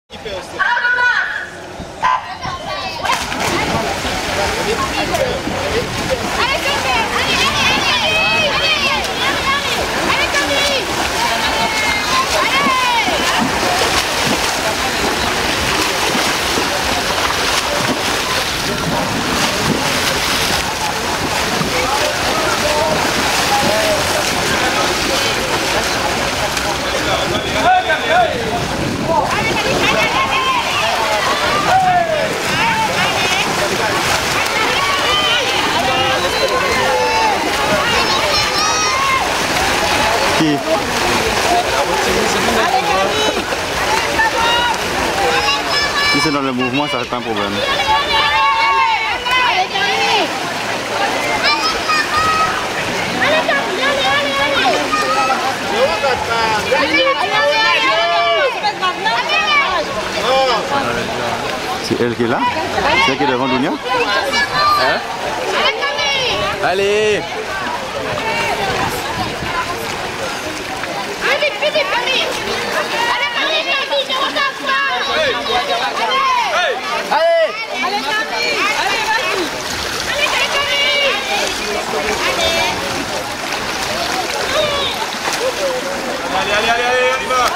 Si c'est dans le mouvement, ça n'est pas un problème. C'est elle qui est là? C'est elle qui est devant Dunia? Hein? Allez! Allez, on y va.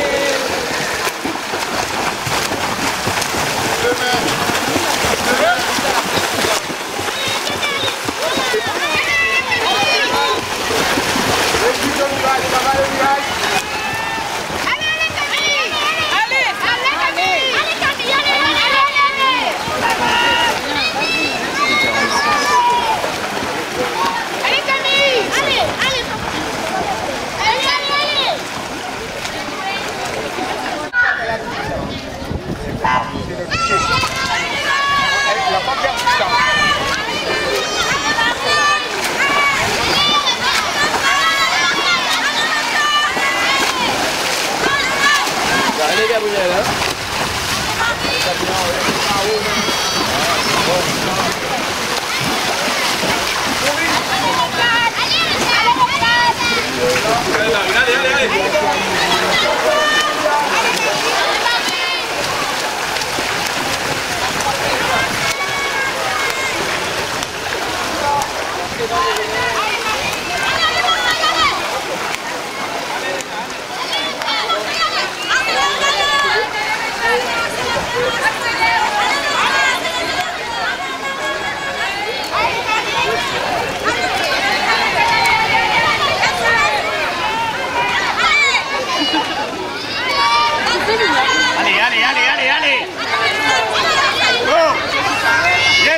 Allez Gabriel, hein? Allez. Go. Yep.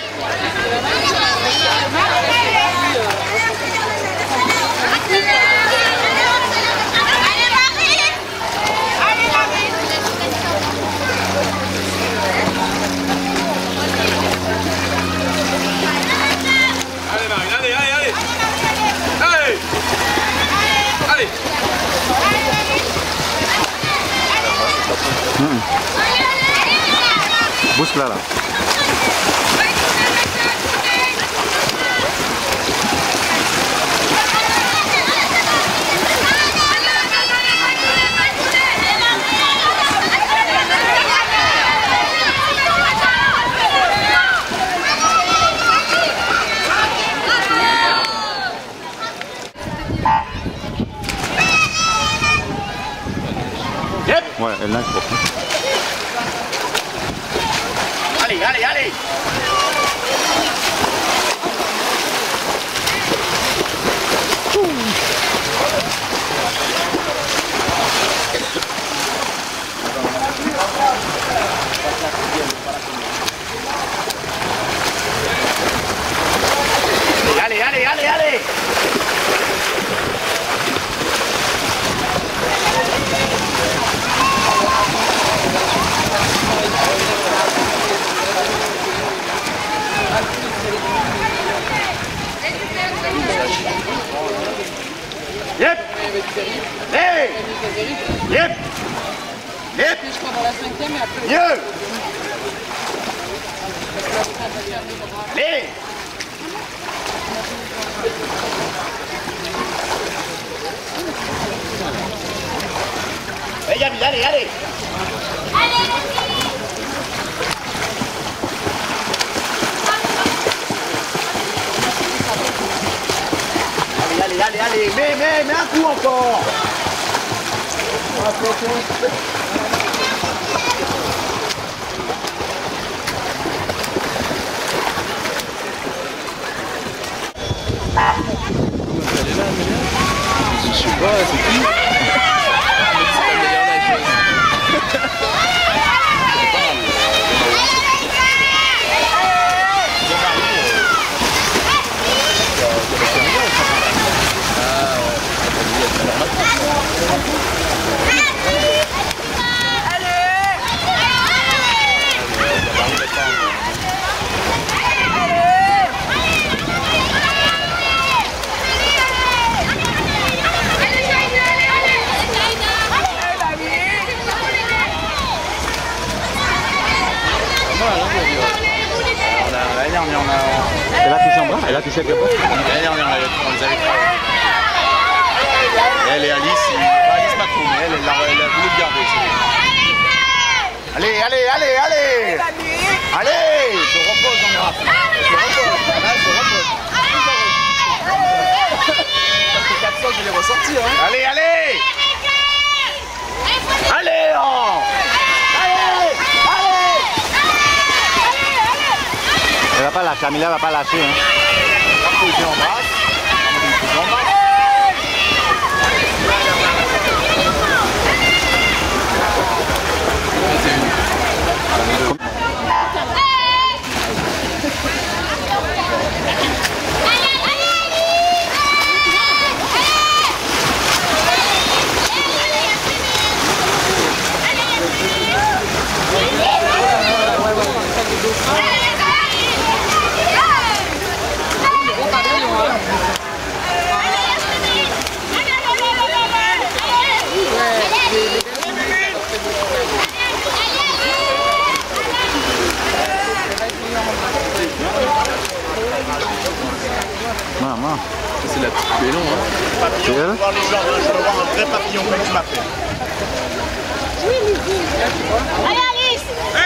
Allez Marine, allez. Bouge-la là. Ouais, elle l'a trop. Allez. Allez. Yep. Hey. Yep. Je crois dans la 5e et après. Mieux. Allez. Allez. allez, mets un coup encore. Je sais pas, c'est qui? C'est la meilleure nageuse. Elle a touché en bas? Elle a touché quelque part? L'année dernière, on les avait travaillés. Elle et Alice, Alice pas trop, mais elle a voulu le garder. Allez, allez, allez, allez! Allez! Se repose, Jean-Graphe. Se repose. Là, se repose. Ça fait 400 que je l'ai ressorti, hein. Allez, allez! Allez, oh! Allez! Allez! Elle va pas lâcher, Camilla va pas lâcher. Hein. Il faut en bas. Maman. C'est la petite bélon, hein. C'est elle? Je veux voir les gens, je veux voir un vrai papillon comme tu m'appelles. Allez Alice!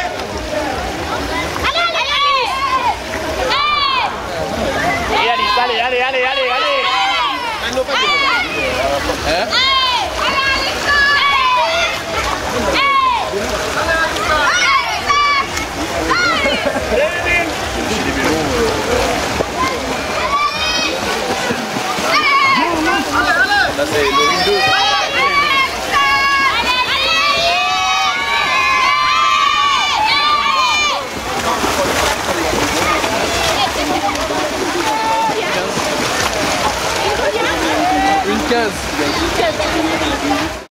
Allez Alice! Et Alice, allez, allez, allez, allez, allez! Hein? Là, c'est le Windows. Une 15.